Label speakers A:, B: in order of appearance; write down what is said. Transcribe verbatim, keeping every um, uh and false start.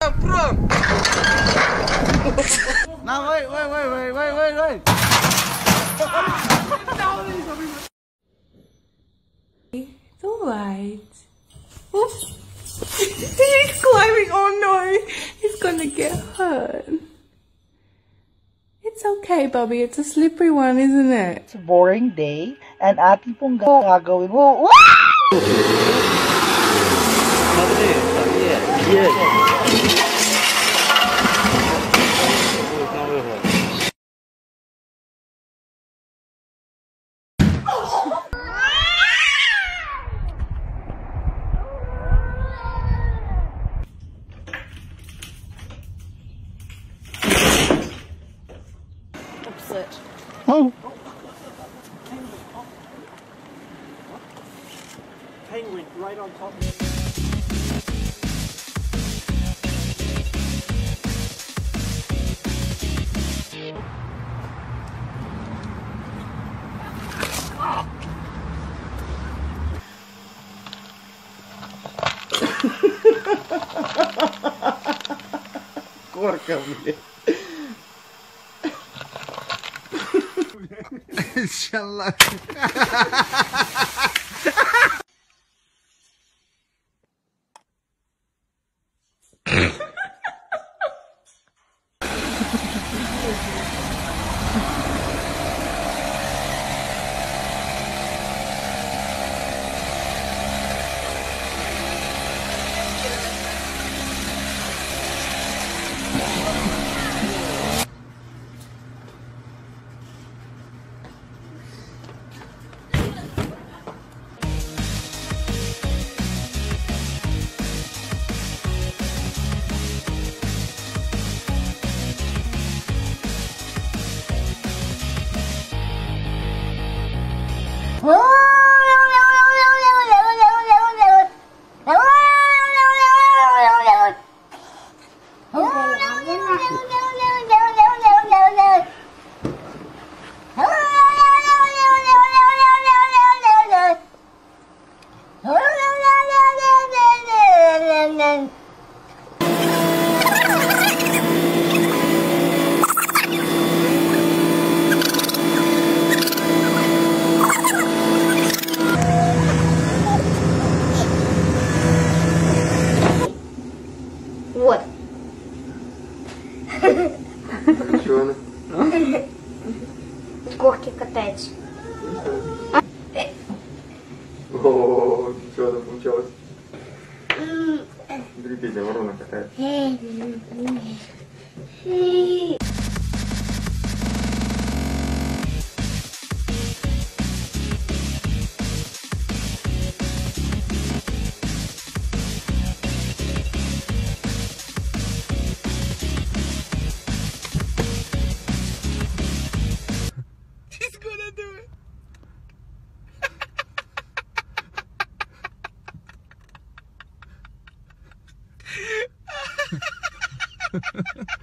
A: from, from.
B: Now wait, wait, wait, wait, wait, wait, wait.
C: It's alright. Oops. He's climbing. Oh no. He's gonna get hurt. It's okay, Bobby. It's a slippery one, isn't it?
B: It's a boring day, and ating pong gagawin mo.
D: Opposite.
B: Oh.
E: Penguin right on top.
B: Corca, mulher. Inshallah.
D: What?
A: Что она?
D: С горки катается.
A: О, что там получалось? Смотри, Петя, ворона катает.
B: He's gonna do it.